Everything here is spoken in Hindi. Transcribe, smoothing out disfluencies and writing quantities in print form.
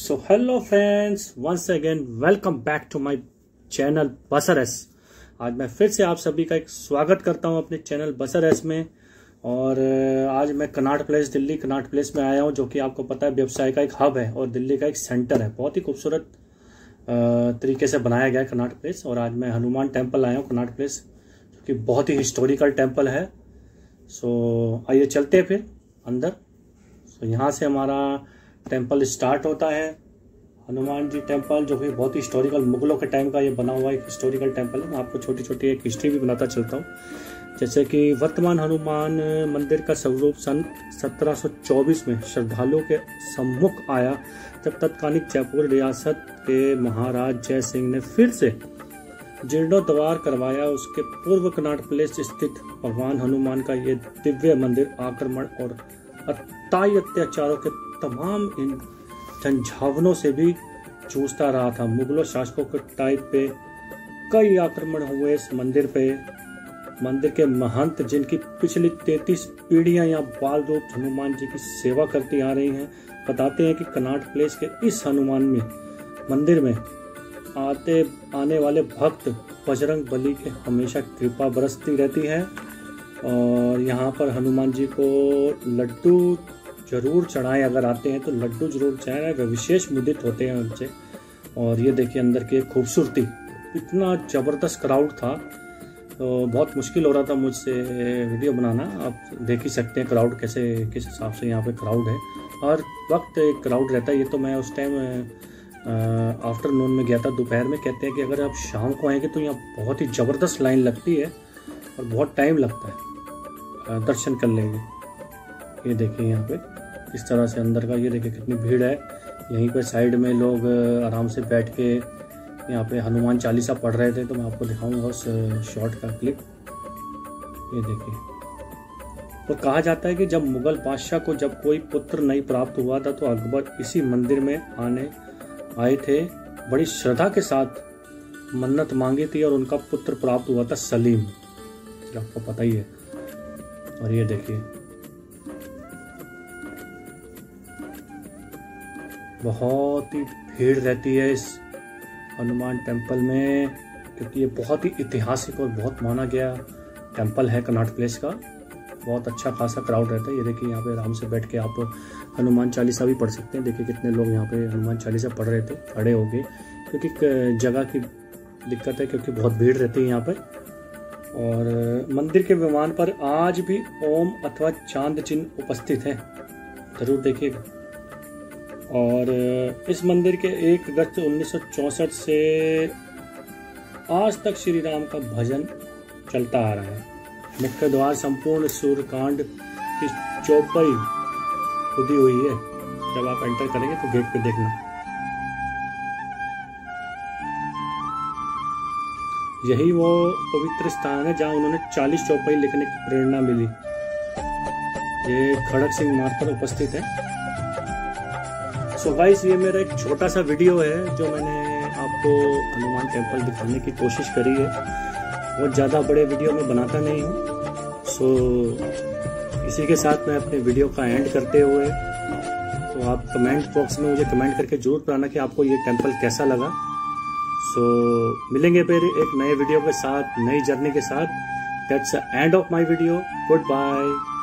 So hello friends, once again welcome back to my channel बसर एस। आज मैं फिर से आप सभी का एक स्वागत करता हूं अपने चैनल बसर एस में। और आज मैं कनॉट प्लेस दिल्ली कनॉट प्लेस में आया हूं, जो कि आपको पता है व्यवसाय का एक हब है और दिल्ली का एक सेंटर है। बहुत ही खूबसूरत तरीके से बनाया गया है कनॉट प्लेस। और आज मैं हनुमान टेम्पल आया हूँ कनॉट प्लेस, जो कि बहुत ही हिस्टोरिकल टेम्पल है। सो आइए चलते हैं फिर अंदर। सो यहाँ से हमारा टेम्पल स्टार्ट होता है, हनुमान जी टेम्पल, जो कि बहुत ही हिस्टोरिकल मुगलों के टाइम का ये बना हुआ एक हिस्टोरिकल टेम्पल है। मैं आपको छोटी छोटी एक हिस्ट्री भी बनाता चलता हूँ। जैसे कि वर्तमान हनुमान मंदिर का स्वरूप सन 1724 में श्रद्धालुओं के सम्मुख आया, जब तत्कालीन जयपुर रियासत के महाराज जय सिंह ने फिर से जीर्णोद्धार करवाया। उसके पूर्व कनॉट प्लेस स्थित भगवान हनुमान का ये दिव्य मंदिर आक्रमण और अत्याचारी अत्याचारों के तमाम इन झंझावनों से भी जूझता रहा था। मुगलों शासकों के टाइम पे कई आक्रमण हुए इस मंदिर पे। मंदिर के महंत, जिनकी पिछली 33 पीढ़ियां यहाँ बाल रूप हनुमान जी की सेवा करती आ रही हैं, बताते हैं कि कनॉट प्लेस के इस हनुमान में मंदिर में आने वाले भक्त बजरंग बली के हमेशा कृपा बरसती रहती है। और यहाँ पर हनुमान जी को लड्डू जरूर चढ़ाएं, अगर आते हैं तो लड्डू जरूर चढ़ाएं, वे विशेष मुदित होते हैं उनसे। और ये देखिए अंदर की खूबसूरती, इतना ज़बरदस्त क्राउड था, तो बहुत मुश्किल हो रहा था मुझसे वीडियो बनाना। आप देख ही सकते हैं क्राउड कैसे, किस हिसाब से यहाँ पे क्राउड है। हर वक्त एक क्राउड रहता है। ये तो मैं उस टाइम आफ्टरनून में गया था, दोपहर में। कहते हैं कि अगर आप शाम को आएंगे तो यहाँ बहुत ही ज़बरदस्त लाइन लगती है और बहुत टाइम लगता है दर्शन कर लेंगे। ये देखिए यहाँ पे इस तरह से अंदर का, ये देखिए कितनी भीड़ है। यहीं पे साइड में लोग आराम से बैठ के यहाँ पे हनुमान चालीसा पढ़ रहे थे, तो मैं आपको दिखाऊंगा उस शॉर्ट का क्लिप। ये देखिए। और कहा जाता है कि जब मुगल बादशाह को जब कोई पुत्र नहीं प्राप्त हुआ था, तो अकबर इसी मंदिर में आए थे, बड़ी श्रद्धा के साथ मन्नत मांगी थी और उनका पुत्र प्राप्त हुआ था, सलीम, जो आपको पता ही है। और ये देखिए बहुत ही भीड़ रहती है इस हनुमान टेम्पल में, क्योंकि ये बहुत ही ऐतिहासिक और बहुत माना गया टेम्पल है कनॉट प्लेस का। बहुत अच्छा खासा क्राउड रहता है। ये देखिए यहाँ पे आराम से बैठ के आप हनुमान चालीसा भी पढ़ सकते हैं। देखिए कितने लोग यहाँ पे हनुमान चालीसा पढ़ रहे थे खड़े होके, क्योंकि जगह की दिक्कत है, क्योंकि बहुत भीड़ रहती है यहाँ पे। और मंदिर के विमान पर आज भी ओम अथवा चांद चिन्ह उपस्थित है, जरूर देखिएगा। और इस मंदिर के 1 अगस्त 1964 से आज तक श्री राम का भजन चलता आ रहा है। मुख्य द्वार संपूर्ण सूर्यकांड की चौपाई खुदी हुई है। जब आप एंटर करेंगे तो गेट पे देखना। यही वो पवित्र स्थान है जहां उन्होंने 40 चौपाई लिखने की प्रेरणा मिली। ये खड़क सिंह मार्ग पर उपस्थित है। सो गाइस, ये मेरा एक छोटा सा वीडियो है जो मैंने आपको हनुमान टेम्पल दिखाने की कोशिश करी है। बहुत ज़्यादा बड़े वीडियो में बनाता नहीं हूँ। सो इसी के साथ मैं अपने वीडियो का एंड करते हुए, तो आप कमेंट बॉक्स में मुझे कमेंट करके जरूर बताना कि आपको ये टेम्पल कैसा लगा। सो मिलेंगे फिर एक नए वीडियो के साथ, नई जर्नी के साथ। That's the end of my video. Good bye.